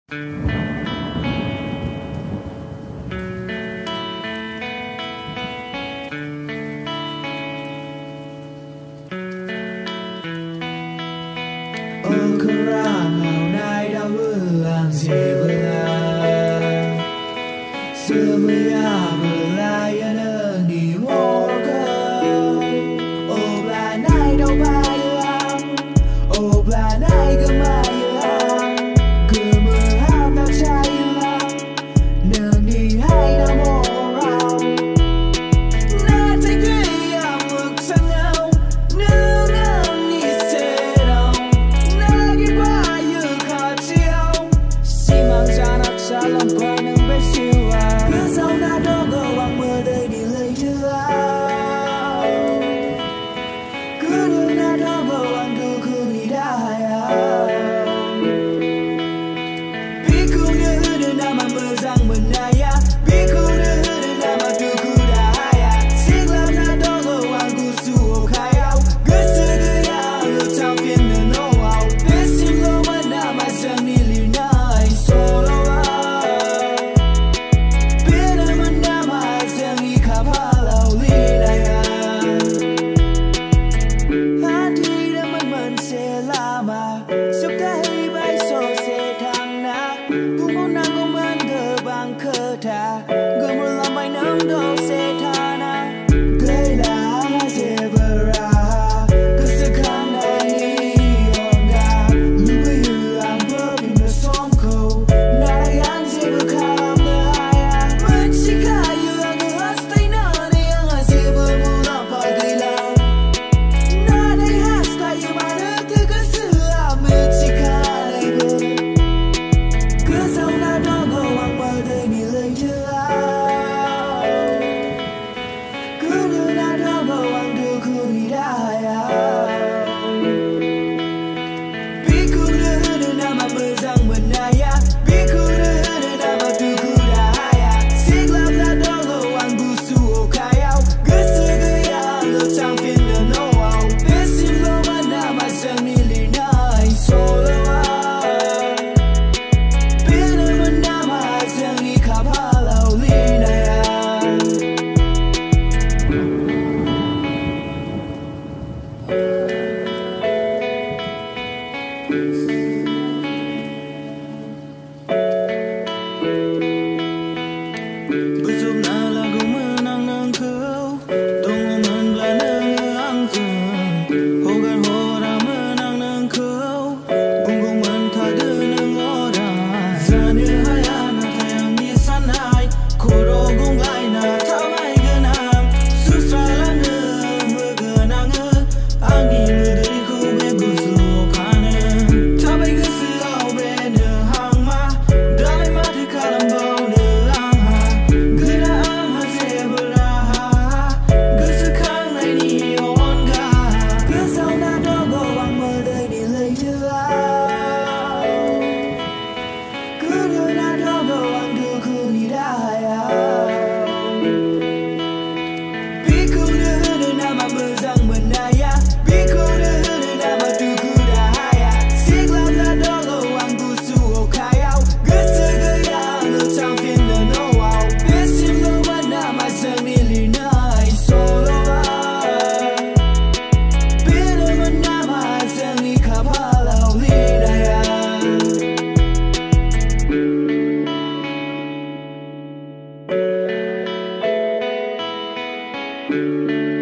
Okha ngày nay đã vượt gì vượt xưa mới vượt lại anh đi mua cơ ô là nay đâu bay lắm ô là nay cứ mãi lắm cứ mưa hát ta trái lắm nương đi hay đã mua rau nát tay kia mực sang nhau nương nương đi xe đâu nagi qua yêu khó chiều xi măng ra nát xa lòng qua nương bé siêu à cứ sau đã đó gỡ vàng mưa đây đi lấy chưa cứ đưa đã đó gỡ vàng cứ cứ đi đại Biku đưa đưa nam mà mưa răng mình nay Biku đưa đưa nam mà cứ cứ đại Xích làm đã đó gỡ vàng Gusu Okha Gusu đưa lượt trong phiên nửa nô ảo Biết xin lỗi mà nam mà dần đi lì nay solo Biết ơn mà nam mà dần đi khắp hà lâu lì này Hati đã mình sẽ làm Giúp ta hay bay so sẽ thang na Cũng muốn nàng cũng mình thơ bằng khờ thà Gửi một lòng bay nâng đâu sẽ thà na Đây là sẽ vỡ ra Cứ sự khăn này ổn gà Như bây giờ anh bơ bình nó xóm khâu Này anh sẽ vỡ khá làm đỡ hai Mình chỉ khá yêu anh ngờ hát tay nở Này anh sẽ vỡ mù lòng phải gây lâu Nà đây hát tay yêu mà nước thứ cứ sự mình chỉ khá này vỡ cứ sau đã đó gỡ vàng mơ đời đi lấy chưa cứ đưa đã đó gỡ vàng đưa cứ đi đại Biku đưa đưa nam mà mơ rằng mình nay Biku đưa đưa nam mà đưa cứ đại Xích làm đã đó gỡ vàng Gusu Okha Gusu đưa lượt trong phiên nửa nô ảo Biết xin lỗi mà nam mà dần đi lì nay solo Biết ơn mà nam mà dần đi khắp hà lâu lì này Bước giúp nào là cũng mơ năng nâng cứu Đông mơ mình là nâng ăn dừng Hồ gắn hồ ra mơ năng nâng cứu Bùng cũng mình thả đưa nâng ngõ đà Giờ như hai anh thầy anh đi sẵn hai Cô đồ cũng lại nà thao hai gần hàm Sức xa là ngư mơ gờ nàng ngư Anh đi mơ đời đi khu bê Gusu Okha nè Thao bay cứ sự ảo bê nửa hàng mà Đã lấy mắt thì khá làm bao nửa ang hà Cứ đã ang hà dễ bờ ra Cứ sự kháng này đi ổn gà Cứ sau đã đó gỡ vàng mơ đời đi lấy chưa cứ đưa đã đó gỡ vàng đưa cứ đi đại Biku đưa đưa nam mà mơ rằng mình nay Biku đưa đưa nam mà đưa cứ đại Xích làm đã đó gỡ vàng Gusu Okha Gusu đưa lượt trong phiên nửa nô ảo Biết xin lỗi mà nam mà dần đi lì nay solo Biết ơn mà nam mà dần đi khắp hà lâu lì này Thank you.